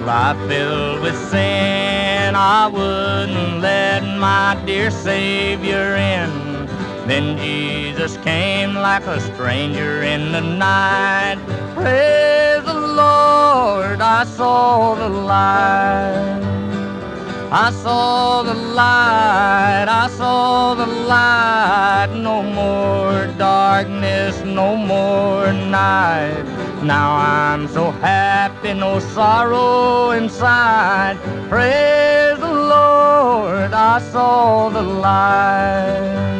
life filled with sin, I wouldn't let my dear Savior in. Then Jesus came like a stranger in the night. Praise the Lord, I saw the light. I saw the light, I saw the light. No more darkness, no more night. Now I'm so happy, no sorrow inside. Praise the Lord, I saw the light.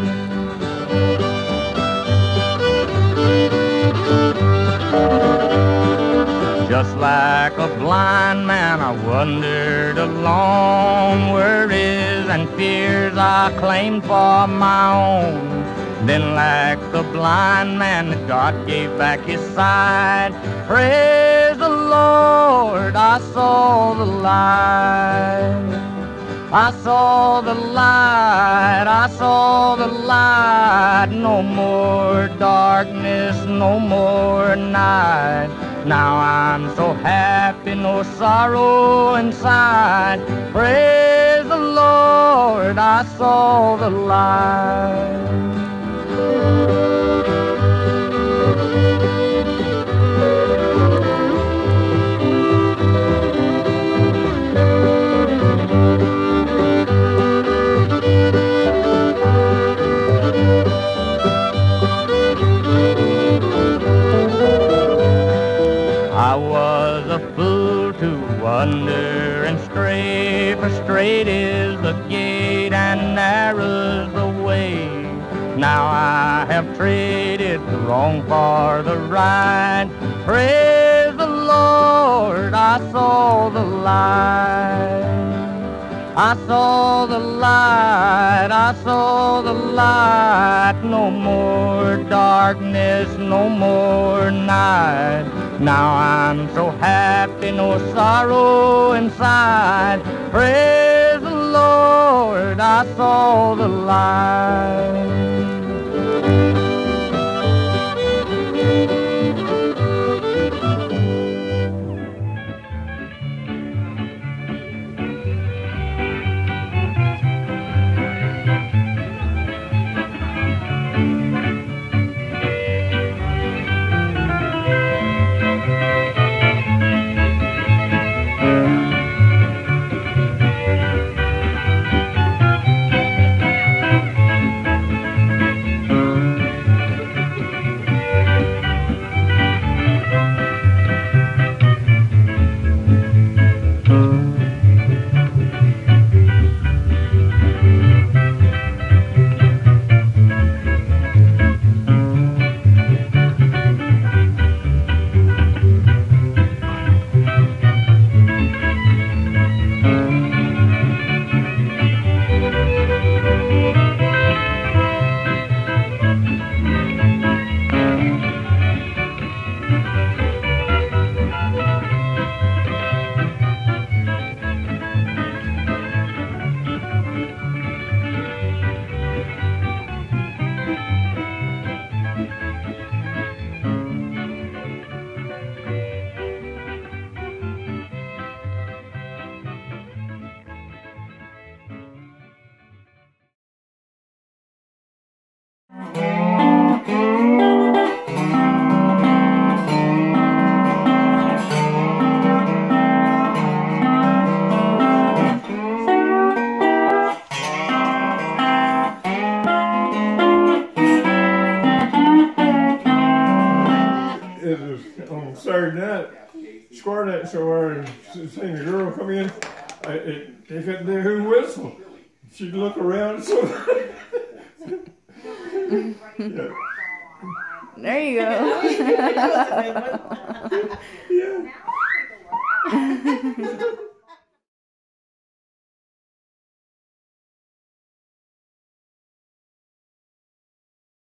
Just like a blind man, I wandered along, worries and fears I claimed for my own. Then like the blind man, God gave back his sight. Praise the Lord, I saw the light. I saw the light, I saw the light. No more darkness, no more night. Now I'm so happy, no sorrow inside. Praise the Lord, I saw the light. I was a fool to wander and stray, for straight is the gate and narrow's the way. Now I have traded the wrong for the right. Praise the Lord, I saw the light. I saw the light, I saw the light. No more darkness, no more night. Now I'm so happy, no sorrow inside. Praise the Lord, I saw the light. On Saturday night, square that somewhere and seen a girl come in. They couldn't do who whistle. She'd look around. So yeah. There you go. Yeah.